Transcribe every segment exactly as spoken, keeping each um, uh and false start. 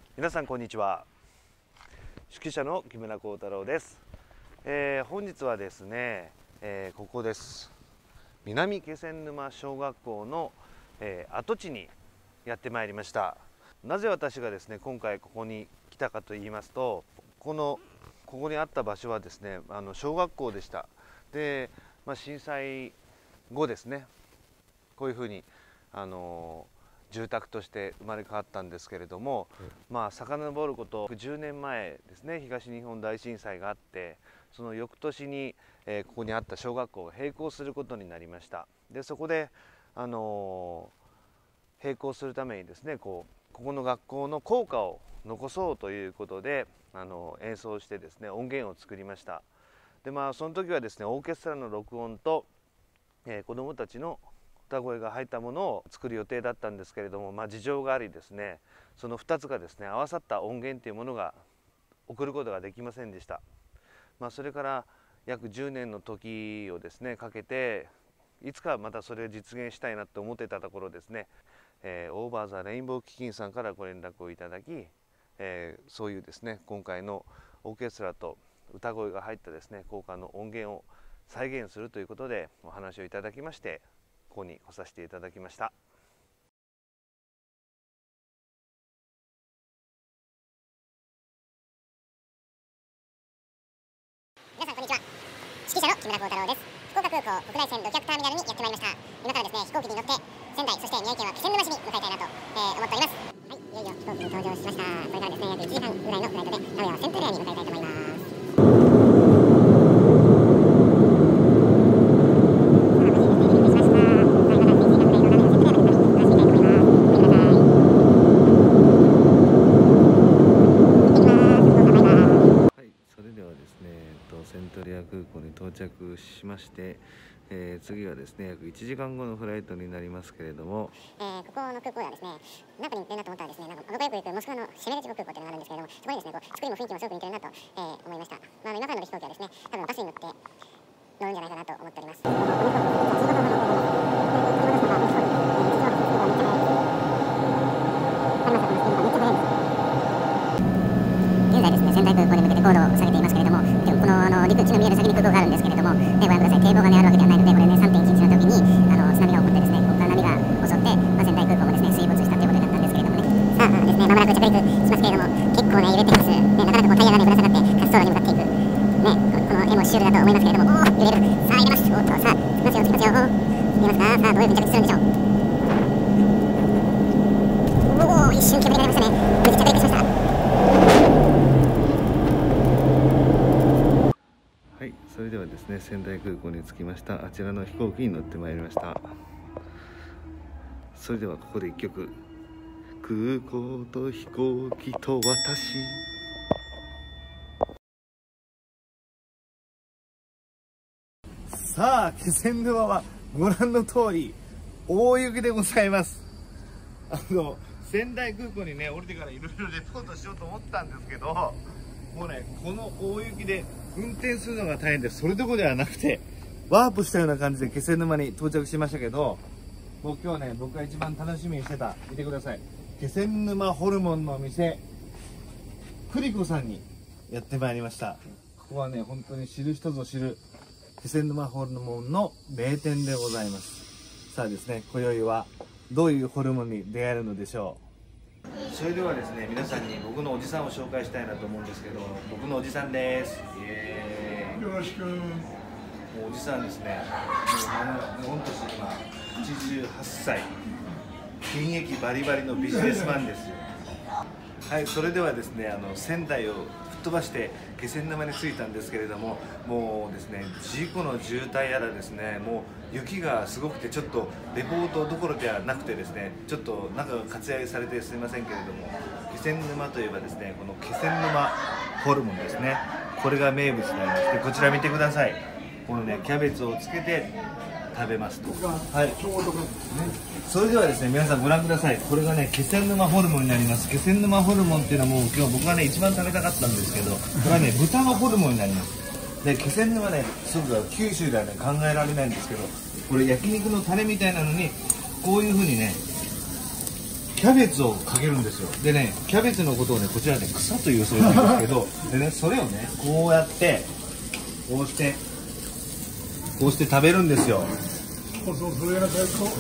皆さんこんにちは。指揮者の木村幸太郎です。えー、本日はですね、えー、ここです。南気仙沼小学校の、えー、跡地にやってまいりました。なぜ私がですね今回ここに来たかと言いますと、このここにあった場所はですねあの小学校でした。で、まあ、震災後ですねこういうふうにあのー住宅として生まれ変わったんですけれども、うん、まあ遡ることじゅうねんまえですね、東日本大震災があって、その翌年に、えー、ここにあった小学校を閉校することになりました。でそこで、あのー、閉校するためにですねこうここの学校の校歌を残そうということで、あのー、演奏してですね音源を作りました。でまあその時はですねオーケストラの録音と、えー、子どもたちの歌声が入ったものを作る予定だったんですけれども、まあ、事情がありですねそのふたつがですね合わさった音源というものが送ることができませんでした。まあ、それから約じゅうねんの時をですねかけていつかまたそれを実現したいなと思っていたところですね、えー、オーバーザレインボー基金さんからご連絡をいただき、えー、そういうですね今回のオーケストラと歌声が入ったですね校歌の音源を再現するということでお話をいただきまして、ここに来させていただきました。 皆さんこんにちは。指揮者の木村幸太郎です。福岡空港国内線路客ターミナルにやってまいりました。今からですね飛行機に乗って仙台そして宮城県は気仙沼市に向かいたいなと、えー、思っております。はい、いよいよ飛行機に搭乗しました。それからですね約いちじかんぐらいのフライトで名古屋はセントレアに向かいたいと思います。 セントレア空港に到着しまして、えー、次はですね約いちじかんごのフライトになりますけれども、 えー、ここの空港ではですね何かに似てるなと思ったらですねなんか僕よく行くモスクワのシェメレチコ空港というのがあるんですけれども、そこにですねこう作りも雰囲気もすごく似てるなと、えー、思いました。まあ、今からの飛行機はですね多分バスに乗って乗るんじゃないかなと思っております。現在ですね仙台空港に向けて高度を下げていますけれども、このあの陸地の見える先に空港があるんですけれども、ね、ご覧ください。堤防が、ね、あるわけではないので、これね さんてんいちいち の時にあの津波が起こってですねここから波が襲って、まあ、仙台空港もですね水没したということだったんですけれどもね、さあですねまもなく着陸しますけれども結構ね揺れてます、ね、なかなかこうタイヤがねぶら下がって滑走路に向かっていく、ね、この絵もシュールだと思いますけれども、おお揺れる。さあ入れます。おっとさあつきますよつきますよ。入れますか。さあどういうふうに着地するんでしょう。おお一瞬煙が出ましたね。無事着陸しました。 はい、それではですね仙台空港に着きました。あちらの飛行機に乗ってまいりました。それではここでいっきょく、空港と飛行機と私。さあ気仙沼はご覧の通り大雪でございます。あの仙台空港にね降りてからいろいろレポートしようと思ったんですけど、もうねこの大雪で運転するのが大変で、それどころではなくてワープしたような感じで気仙沼に到着しましたけど、もう今日ね僕が一番楽しみにしてた、見てください、気仙沼ホルモンの店クリコさんにやってまいりました。ここはね本当に知る人ぞ知る気仙沼ホルモンの名店でございます。さあですね今宵はどういうホルモンに出会えるのでしょう。それではですね皆さんに僕のおじさんを紹介したいなと思うんですけど、僕のおじさんです。イエーイ。よろしく。もうおじさんですね、もう御年今はちじゅうはっさい、現役バリバリのビジネスマンですよ。はい、それではですねあの仙台を吹っ飛ばして気仙沼に着いたんですけれども、もうですね事故の渋滞やらですねもう雪がすごくてちょっとレポートどころではなくてですねちょっと中が活躍されてすみませんけれども、気仙沼といえばですねこの気仙沼ホルモンですね、これが名物になります。でこちら見てください。このねキャベツをつけて食べますと。はい。それではですね皆さんご覧ください。これがね気仙沼ホルモンになります。気仙沼ホルモンっていうのはもう今日僕がね一番食べたかったんですけど、これはね豚のホルモンになります。で気仙沼ねすごく九州ではね考えられないんですけど、これ焼肉のタレみたいなのにこういう風にねキャベツをかけるんですよ。でね、キャベツのことをね、こちらで草というそうなんですけどでね、それをね、こうやってこうしてこうして食べるんですよ。 そうそう、それが最高。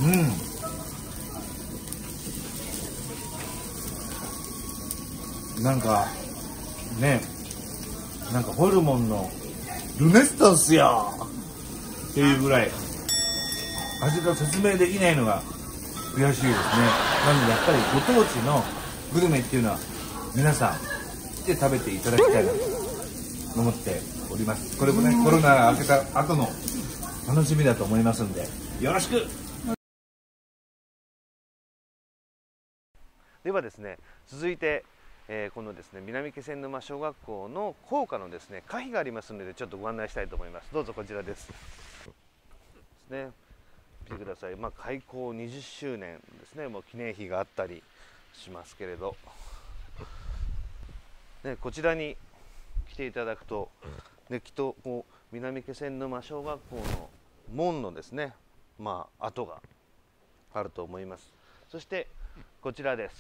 うん、なんかね、なんかホルモンのルネスタンスやっていうぐらい味が説明できないのが悔しいですね。なのでやっぱりご当地のグルメっていうのは皆さん来て食べていただきたいなと思っております。これもね、コロナが明けた後の楽しみだと思いますんで、よろしく。ではですね、続いて、えー、このですね、南気仙沼小学校の校歌のですね、歌碑がありますので、ちょっとご案内したいと思います。どうぞこちらです。ですね、見てください。まあ、開校にじゅっしゅうねんですね、もう記念碑があったりしますけれど、ね、こちらに来ていただくと、ね、きっとこう南気仙沼小学校の門のですね、まあ跡があると思います。そしてこちらです。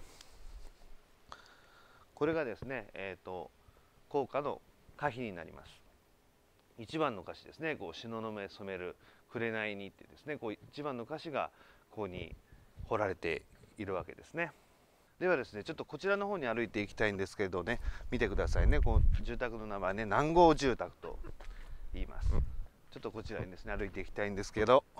これがですね、えっと校歌の歌碑になります。一番の歌詞ですね。こう東雲染める紅にってですね、こう一番の歌詞がここに彫られているわけですね。ではですね、ちょっとこちらの方に歩いていきたいんですけれどね、見てくださいね。この住宅の名前ね、南郷住宅と言います。ちょっとこちらにですね、歩いていきたいんですけど、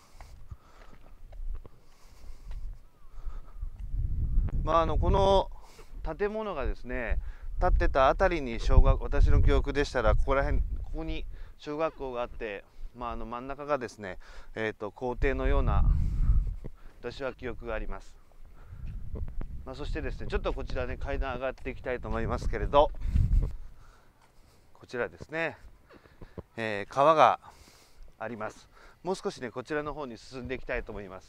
まああのこの建物がですね、建ってたあたりに小学、私の記憶でしたらここら辺、ここに小学校があって、まあ、あの真ん中がですね、えーと校庭のような私は記憶があります。まあ、そしてですね、ちょっとこちらね、階段上がっていきたいと思いますけれど、こちらですね、えー、川があります。もう少しね、こちらの方に進んでいきたいと思います。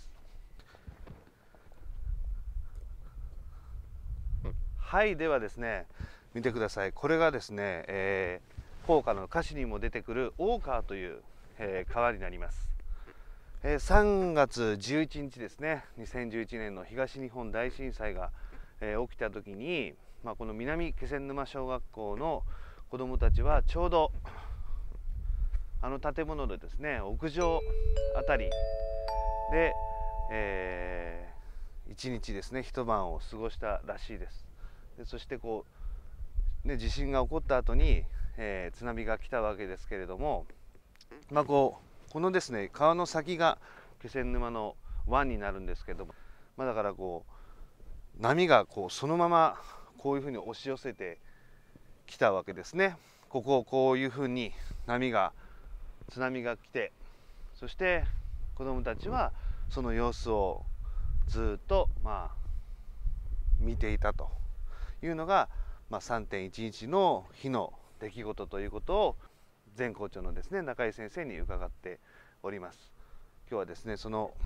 はい、ではですね、見てください。これがですね、えー、校歌の歌詞にも出てくる大川という、えー、川になります。えー、さんがつじゅういちにちですね、にせんじゅういちねんの東日本大震災が、えー、起きた時に、まあ、この南気仙沼小学校の子どもたちはちょうどあの建物でですね、屋上あたりで、えー、いちにちですね、一晩を過ごしたらしいです。でそしてこう、ね、地震が起こった後に、えー、津波が来たわけですけれども、まあ、こうこのですね、川の先が気仙沼の湾になるんですけども、まあ、だからこう波がこうそのままこういうふうに押し寄せてきたわけですね。ここをこういうふうに波が津波が来て、そして子どもたちはその様子をずっとまあ見ていたというのが、まあ、さんてんいちいちの日の出来事ということを前校長のですね、中井先生に伺っております。今日はですね、その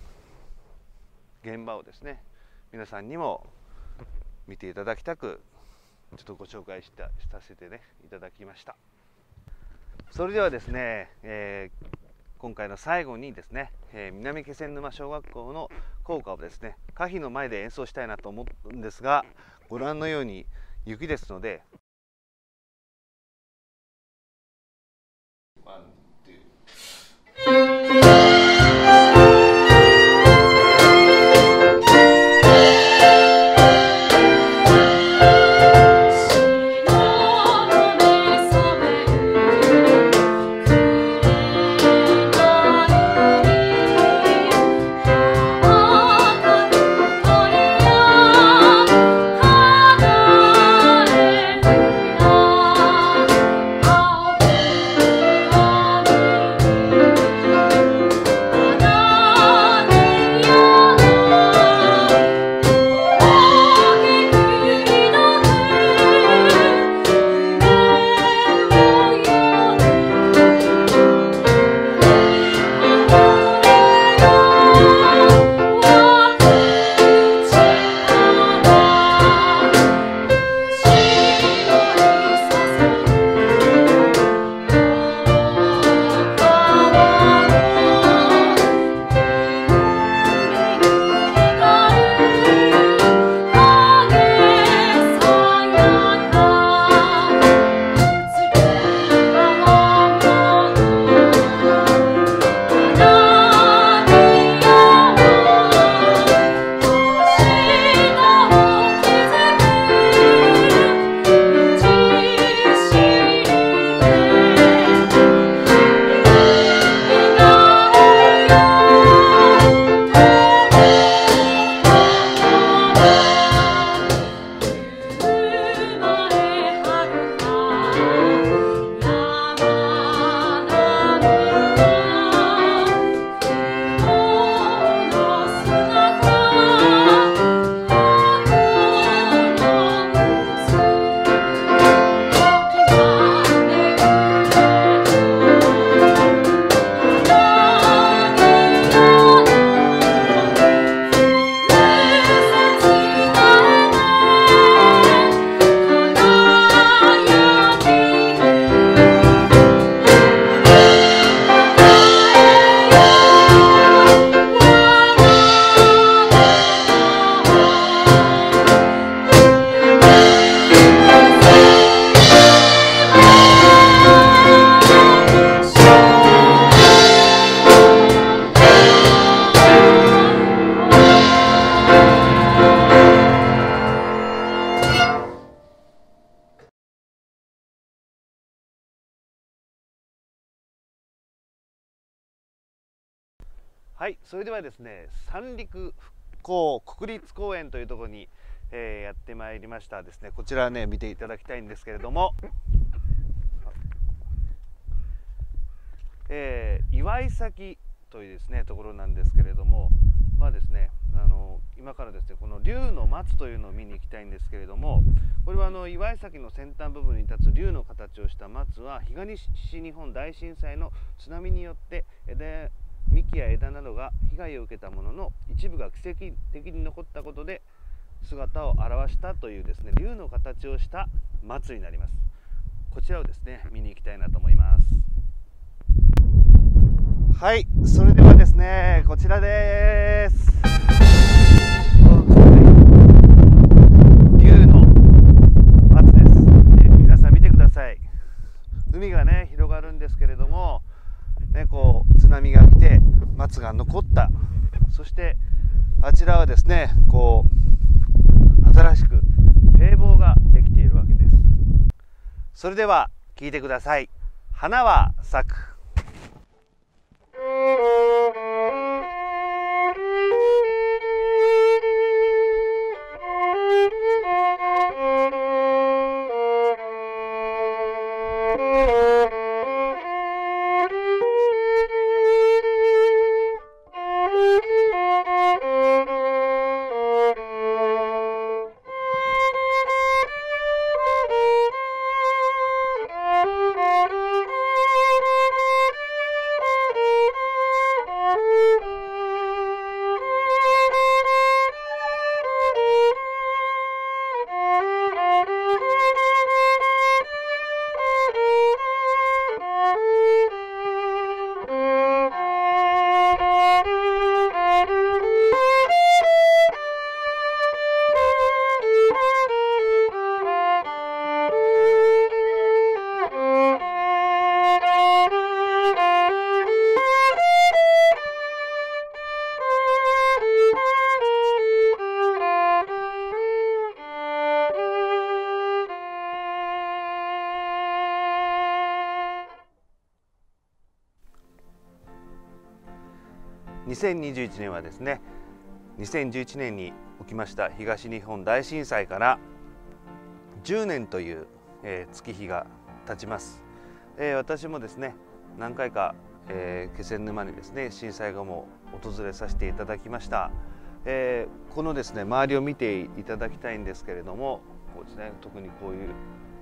現場をですね、皆さんにも見ていただきたく、ちょっとご紹介したさせてねいただきました。それではですね、えー、今回の最後にですね、えー、南気仙沼小学校の校歌をですね、歌碑の前で演奏したいなと思うんですが、ご覧のように雪ですので、ワン、ツー「 はい、それではですね、三陸復興国立公園というところに、えー、やってまいりましたですね。こちらね、見ていただきたいんですけれども、えー、岩井崎というですねところなんですけれども、まあですね、あの今からですねこの竜の松というのを見に行きたいんですけれども、これはあの岩井崎の先端部分に立つ竜の形をした松は東日本大震災の津波によって枝幹や枝などが被害を受けたものの一部が奇跡的に残ったことで姿を現したというですね竜の形をした松になります。こちらをですね見に行きたいなと思います。はい、それではですね、こちらです。竜の松です。ね、皆さん見てください。海がね広がるんですけれども、ね、こう津波が来て松が残った。そしてあちらはですね、こう新しく堤防ができているわけです。それでは聞いてください。花は咲く。にせんにじゅういちねんはですね、にせんじゅういちねんに起きました東日本大震災からじゅうねんという、えー、月日が経ちます。えー、私もですね何回か、えー、気仙沼にですね震災後も訪れさせていただきました。えー、このですね周りを見ていただきたいんですけれども、こうですね、特にこういう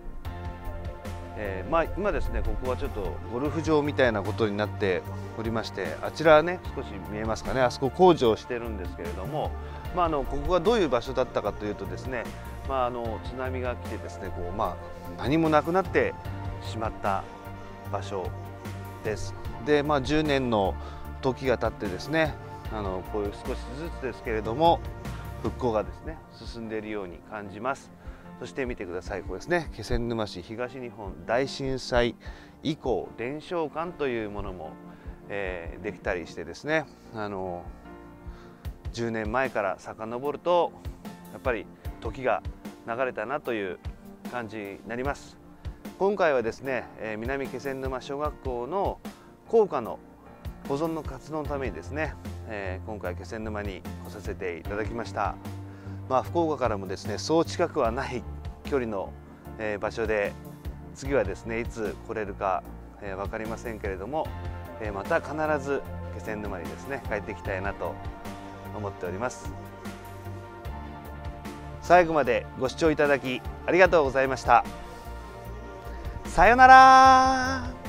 えーまあ、今ですねここはちょっとゴルフ場みたいなことになっておりまして、あちらね少し見えますかね、あそこ工事をしてるんですけれども、まあ、あのここがどういう場所だったかというとですね、まあ、あの津波が来てですねこう、まあ、何もなくなってしまった場所です。で、まあ、じゅうねんの時が経ってですね、あのこういう少しずつですけれども復興がですね進んでいるように感じます。そして見てください、これですね、気仙沼市東日本大震災以降伝承館というものも、えー、できたりしてですね、あのじゅうねんまえから遡るとやっぱり時が流れたなという感じになります。今回はですね、えー、南気仙沼小学校の校歌の保存の活動のためにですね、えー、今回気仙沼に来させていただきました。まあ、福岡からもですねそう近くはない距離の、えー、場所で、次はですねいつ来れるか、えー、分かりませんけれども、えー、また必ず気仙沼にですね帰ってきたいなと思っております。最後までご視聴いただきありがとうございました。さよなら。